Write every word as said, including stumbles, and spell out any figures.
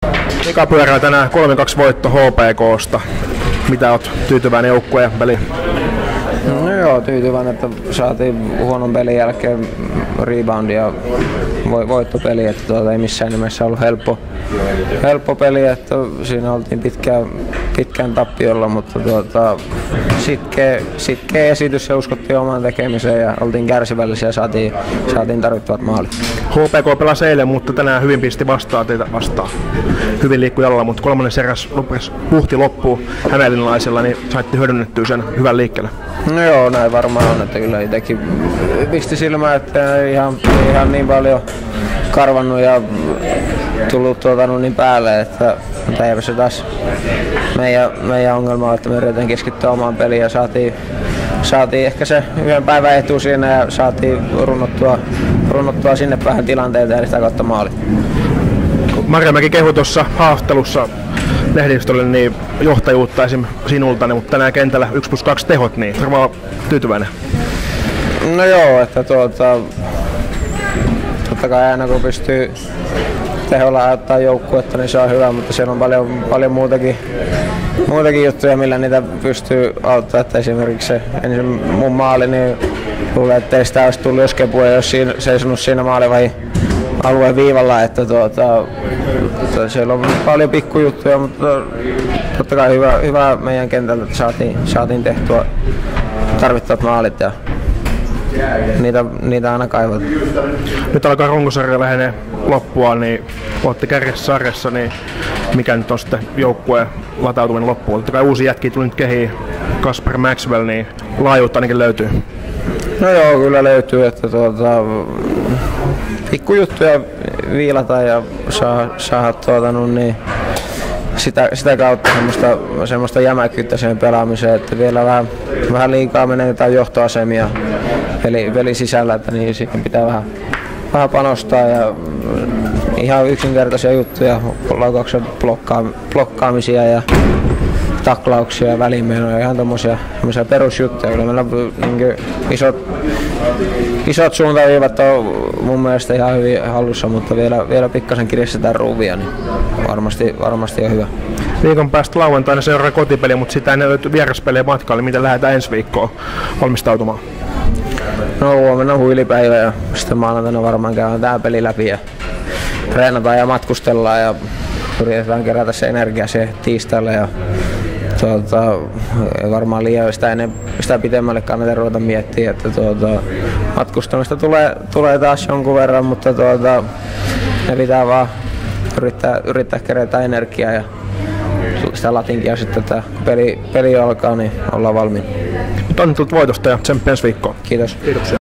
Mika pyörää tänään kolme kaksi voitto H P K:sta. Mitä oot tyytyväinen joukkueen peliin? No joo, tyytyväinen, että saatiin huonon pelin jälkeen reboundia ja voittopeli, että tuota ei missään nimessä ollut helppo, helppo peli, että siinä oltiin pitkään, pitkään tappiolla, mutta tuota, sitkeä, sitkeä esitys ja uskottiin omaan tekemiseen ja oltiin kärsivällisiä ja saatiin, saatiin tarvittavat maalit. H P K pelasi eilen, mutta tänään hyvin pisti vastaan teitä vastaan. Hyvin liikkui jalalla, mutta kolmannen eräs puhti loppuu hämeenlinnalaisilla, niin saitte hyödynnettyä sen hyvän liikkeelle. No joo, näin varmaan on, että kyllä itsekin pisti silmään, että ei ihan, ihan niin paljon karvannut ja tullut tuota niin päälle, että eipä se taas meidän, meidän ongelma on, että me yritetään keskittyä omaan peliin ja saatiin, saatiin ehkä se yhden päivän etu siinä ja saatiin runnottua, runnottua sinne päähän tilanteita ja sitä kautta maalit. Marjamäki kehui tuossa haastattelussa lehdistölle niin johtajuutta esim. Sinulta, mutta tänään kentällä yksi plus kaksi tehot, niin varmaan tyytyväinen. No joo, että tuota, totta kai aina kun pystyy teholla ajattaa joukkuetta, niin se on hyvä, mutta siellä on paljon, paljon muutakin, muutakin juttuja, millä niitä pystyy auttamaan. Että esimerkiksi se ensin mun maali, niin luulen, että ei sitä olisi tullut, jos Kepu ei olisi siinä, seisonut siinä maalivahin alueen viivalla, että tuota, siellä on paljon pikkujuttuja, mutta totta kai hyvä, hyvä meidän kentältä, että saatiin, saatiin tehtyä tarvittavat maalit ja niitä, niitä aina kaivataan. Nyt alkaa runkosarja lähenee loppua, niin olette kärjessä sarjassa, niin mikä nyt on sitten joukkueen latautuminen loppuun? Totta kai uusi jätki tuli nyt kehiin, Kasper Maxwell, niin laajuutta ainakin löytyy. No joo, kyllä löytyy, että tuota, pikkujuttuja viilataan ja saa, saa tuota, no niin, sitä, sitä kautta semmoista, semmoista jämäkkyyttä siihen pelaamiseen, että vielä vähän, vähän liikaa menee jotain johtoasemia peli, peli sisällä, että niin siihen pitää vähän, vähän panostaa ja ihan yksinkertaisia juttuja, laukauksen blokkaa, blokkaamisia ja taklauksia ja välimenoja, ihan tommosia perusjuttuja. Kyllä meillä niin isot, isot suuntaviivat on mun mielestä ihan hyvin hallussa, mutta vielä, vielä pikkasen kiristetään ruuvia, niin varmasti, varmasti on hyvä. Viikon päästä lauantaina seuraa kotipeli, mutta sitä ennen löytyy vieraspelejä matkalle. Miten lähdetään ensi viikkoon valmistautumaan? No huomenna on huilipäivä ja sitten maanantaina varmaan käydään tää peli läpi ja treenataan ja matkustellaan ja yritetään kerätä se energia siihen tiistaille. Ja tuota, varmaan liian sitä, ennen, sitä pitemmälle kannata ruveta miettiä, että tuota, matkustamista tulee, tulee taas jonkun verran, mutta tuota, ne pitää vaan yrittää, yrittää kerätä energiaa ja sitä latinkia sitten, että kun peli, peli alkaa, niin ollaan valmiina. Onnittelut voitosta ja tsemppi ensi viikkoon. Kiitos. Kiitoksia.